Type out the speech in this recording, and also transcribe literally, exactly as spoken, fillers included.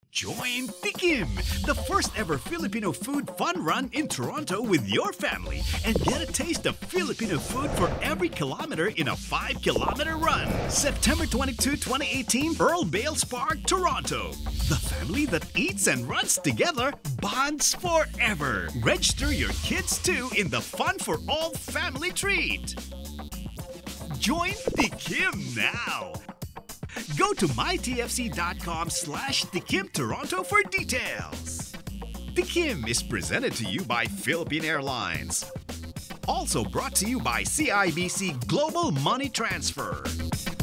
Join TIKIM, the first ever Filipino food fun run in Toronto with your family, and get a taste of Filipino food for every kilometer in a five kilometer run. September twenty-second, twenty eighteen, Earl Bales Park, Toronto. The family that eats and runs together bonds forever. Register your kids too in the Fun for All family treat. Join TIKIM now. Go to mytfc.com slash TIKIM Toronto for details. TIKIM is presented to you by Philippine Airlines. Also brought to you by C I B C Global Money Transfer.